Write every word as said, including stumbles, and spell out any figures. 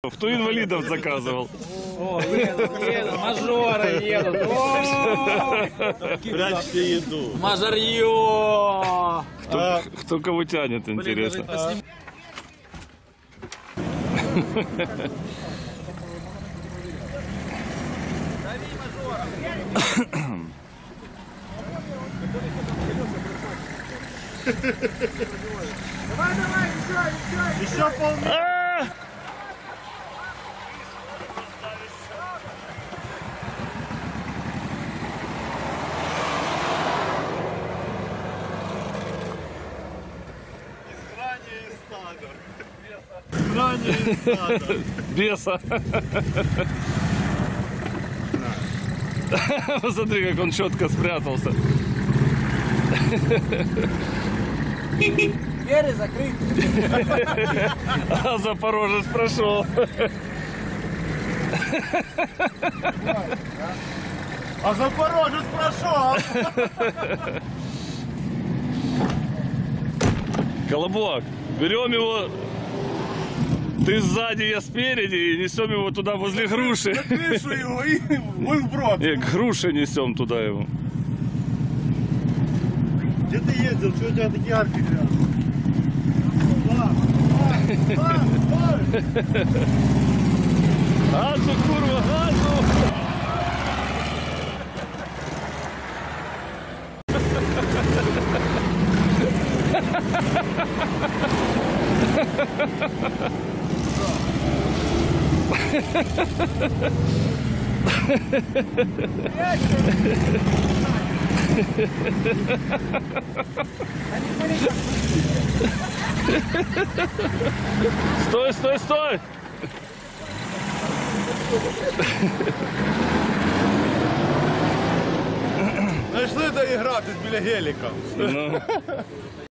Кто инвалидов заказывал? О, едут, едут, мажоры едут. Прячьте еду. Мажорье! Кто, кто кого тянет, интересно. Давай, давай, еще, еще, Еще полминуты. Ранее стадо. Беса. Посмотри, как он четко спрятался. Двери закрыты. А Запорожец прошел. А Запорожец прошел. Колобок, берем его, ты сзади, я спереди, и несем его туда возле груши. На крышу его и вон вброд. Не, к груше несем туда его. Где ты ездил? Что у тебя такие арки грязные? Стой, стой, стой! Газу, курва, газу! Стой, стой, стой! Знайшли доігратись біля геліка. Ну.